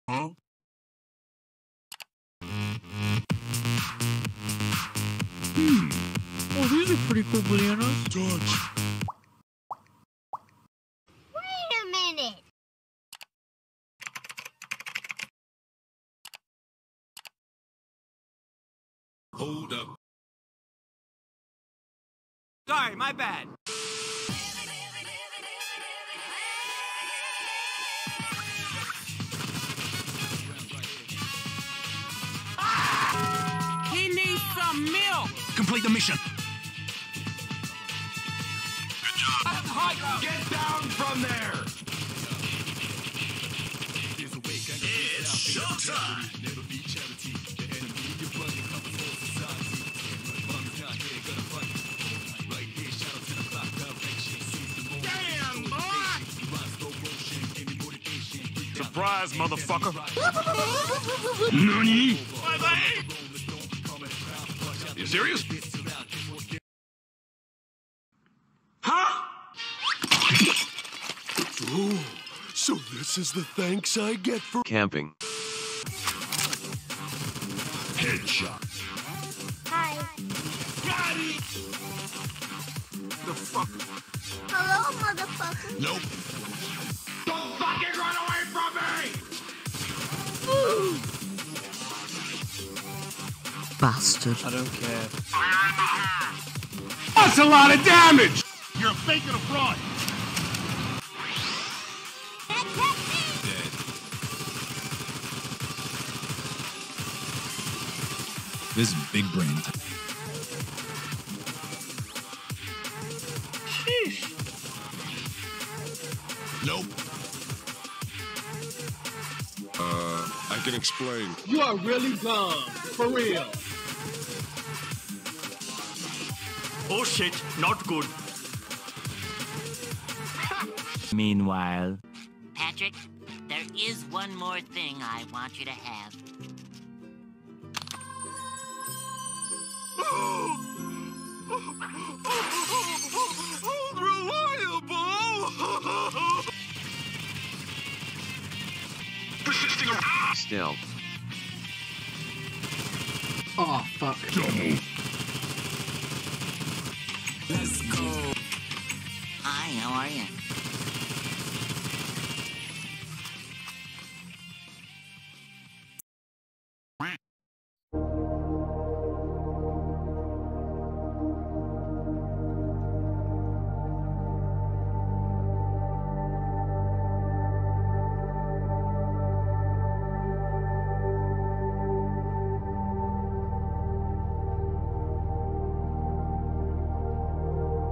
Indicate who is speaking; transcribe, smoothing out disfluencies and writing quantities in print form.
Speaker 1: Huh?
Speaker 2: Oh, these are pretty cool bananas.
Speaker 1: Touch.
Speaker 3: Wait a minute.
Speaker 1: Hold up.
Speaker 4: Sorry, my bad. He needs some milk.
Speaker 1: Complete the mission.
Speaker 4: Get down from there.
Speaker 1: It's showtime.
Speaker 4: Damn, boy.
Speaker 1: Surprise, motherfucker. Nani? You serious? Huh?
Speaker 5: Oh, so this is the thanks I get for
Speaker 6: camping.
Speaker 1: Headshot.
Speaker 3: Hi.
Speaker 1: Got it. The fuck?
Speaker 3: Hello, motherfucker.
Speaker 1: Nope.
Speaker 4: Don't fucking run away from me!
Speaker 2: Bastard.
Speaker 4: I don't care.
Speaker 1: That's a lot of damage.
Speaker 4: You're faking a fraud.
Speaker 1: Dead. This is big brain. Nope.
Speaker 5: I can explain.
Speaker 7: You are really dumb. For real.
Speaker 4: Oh shit, not good.
Speaker 8: Meanwhile,
Speaker 9: Patrick, there is one more thing I want you to have.
Speaker 1: Unreliable. Persisting around.
Speaker 6: Still.
Speaker 7: Oh, fuck.
Speaker 1: Double.
Speaker 9: Hi, how are you?